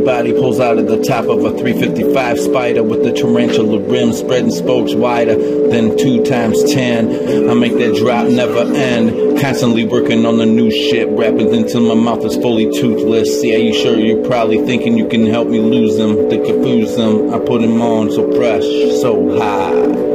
body pulls out of the top of a 355 Spider with the Tarantula rim, spreading spokes wider than 2 times 10. I make that drop never end, constantly working on the new shit, rapping until my mouth is fully toothless. Yeah, you sure? You're probably thinking you can help me lose them, to confuse them. I put them on so fresh, so high.